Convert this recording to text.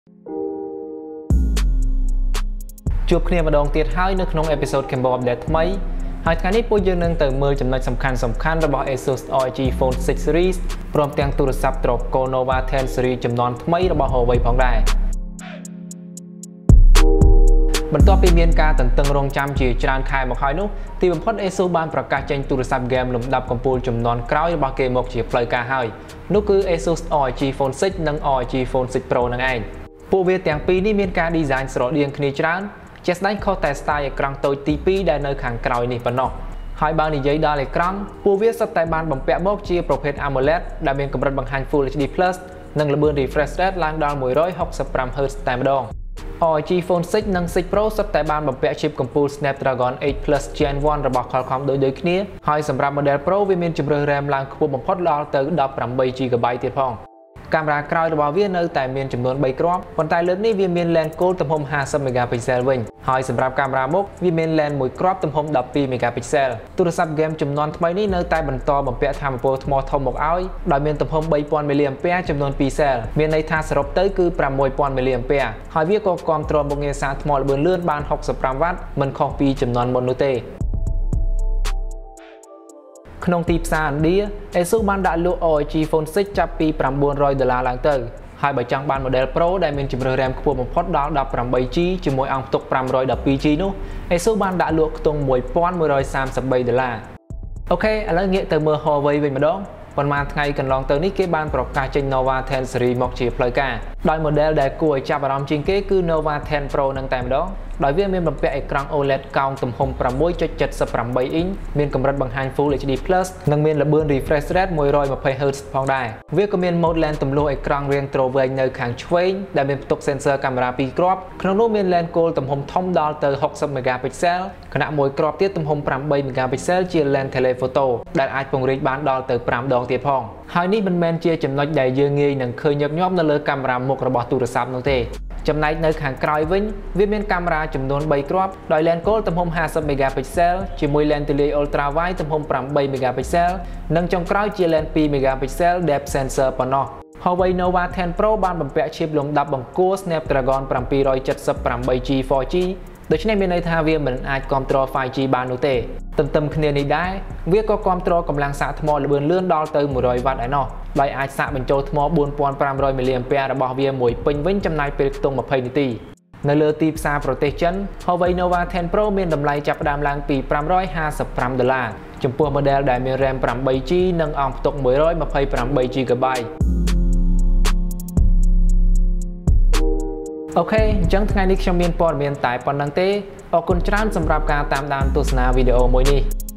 ជួបគ្នាម្ដងទៀតហើយនៅក្នុងអេពីសូត Cambo Update ថ្មីហើយថ្ងៃនេះពួកយើងនឹងទៅមើលចំណុចសំខាន់របស់ ASUS ROG Phone 6 Series ព្រមទាំងទូរស័ព្ទ Tropical Nova 10 Series ចំនួនថ្មីរបស់ Huawei ផងដែរបន្ទាប់ពីមានការតន្ទឹងរង់ចាំជាច្រើនខែមកហើយនោះទីបំផុត ASUS បានប្រកាសចេញទូរស័ព្ទ game លំដាប់កំពូលចំនួនក្រោយរបស់គេមកជាផ្លូវការហើយនោះគឺ ASUS ROG Phone 6 និង ROG Phone 6 Pro នឹងឯងពួកវាទាំងពីរនេះមានការ design ស្រដៀងគ្នាច្រើនជាស្ដែងខុសតែ style អេក្រង់តូចទី2ដែលនៅខាងក្រោយនេះប៉ុណ្ណោះហើយបើនិយាយដល់អេក្រង់ពួកវាសុទ្ធតែបានបំពាក់មកជាប្រភេទ AMOLED ដែលមានកម្រិតបង្ហាញ Full HD+ និងល្បឿន refresh rate ឡើងដល់ 165Hz តែម្ដង ROG Phone 6 និង 6 Pro សុទ្ធតែបានបំពាក់ chip កំពូល Snapdragon 8 Plus Gen 1 របស់ Qualcomm ដូចគ្នាហើយសម្រាប់ model Pro វាមានជម្រើស RAM ឡើងខ្ពស់បំផុតដល់ទៅ 18GB ទៀតផងកាមេរ៉ាក្រោយរបស់វានៅតែមានចំនួន3គ្រាប់ប៉ុន្តែលើកនេះវាមាន lens cool ទំហំ 50MP វិញហើយសម្រាប់កាមេរ៉ាមុខវាមាន lens មួយគ្រាប់ទំហំ 12MP ទូរស័ព្ទ game ចំនួនថ្មីនេះនៅតែបន្តបំពាក់ថាមពលថ្មធំមកឲ្យដោយមានទំហំ 3000mAh ចំនួន2 cell មានន័យថាសរុបទៅគឺ 6000mAh ហើយវាក៏គាំទ្រមុខងារសារថ្មល្បឿនលឿនបាន 65W មិនខុសពីចំនួនមុននោះទេក្នុងទីផ្សារឥណ្ឌា ASUS បានដាក់លក់ ROG Phone 6 ចាប់ពី$900ឡើងទៅហើយបើចង់បាន model Pro ដែលមានជម្រើស RAM ខ្ពស់បំផុតដល់ 18GB ជាមួយអង្គផ្ទុក 512GB នោះ ASUS បានដាក់លក់ខ្ទង់$1133អូខេឥឡូវងាកទៅមើល Huawei វិញម្ដងប៉ុន្មានថ្ងៃកន្លងទៅនេះគេបានប្រកាសចេញ Nova 10 Series មកជាផ្លូវការដោយ model ដែលគួរឲ្យចាប់អារម្មណ៍ជាងគេគឺ Nova 10 Pro នឹងតែម្ដងដោយវាមានបំពាក់អេក្រង់ OLED កោងទំហំ 6.78 អ៊ីនមានកម្រិតបង្ហាញ Full HD+ និងមានល្បឿន refresh rate 120Hz ផងដែរវាក៏មាន mode lens ទម្លុះអេក្រង់រាងទ្រវែងនៅខាងឆ្វេងដែលមានផ្ទុក sensor កាមេរ៉ា2គ្រាប់ក្នុងនោះមាន lens cool ទំហំធំដល់ទៅ 60MP ខណៈមួយគ្រាប់ទៀតទំហំ 8MP ជា lens telephoto ដែលអាចពង្រីកបានដល់ទៅ5ដងទៀតផងហើយនេះមិនមែនជាចំណុចដែលយើងងាយនឹងឃើញញឹកញាប់នៅលើកាមេរ៉ាមុខរបស់ទូរស័ព្ទនោះទេចំណែកនៅខាងក្រោយវិញវាមានកាមេរ៉ាចំនួន3គ្រាប់ដោយ lens cool ទំហំ 50MP ជាមួយ lens ទូលាយ ultra wide ទំហំ 8MP និងចុងក្រោយជា lens 2MP depth sensor ប៉ុណ្ណោះ Huawei Nova 10 Pro បានបំពាក់ chip លំដាប់បង្គួរ Snapdragon 778G 4G ដូច្នេះមានន័យថាវាមិនអាចគាំទ្រ 5G បាននោះទេទន្ទឹមគ្នានេះដែរវាក៏គាំទ្រកម្លាំងសាកថ្មល្បឿនលឿនដល់ទៅ 100W ឯណោះដោយអាចសាកបញ្ចូលថ្ម 4500mAh របស់វាមួយពេញវិញចំណាយពេលខ្ទង់20នាទីនៅលើទីផ្សារប្រទេសចិន Huawei Nova 10 Pro មានតម្លៃចាប់ផ្ដើមឡើងពី$555ចំពោះ model ដែលមាន RAM 8GB និងអង្គផ្ទុក 128GBអូខេអញ្ចឹងថ្ងៃនេះខ្ញុំមានព័ត៌មានតែប៉ុណ្្នឹងទេអរគុណច្រើនសម្រាប់ការតាមដានទស្សនាវីដេអូមួយនេះ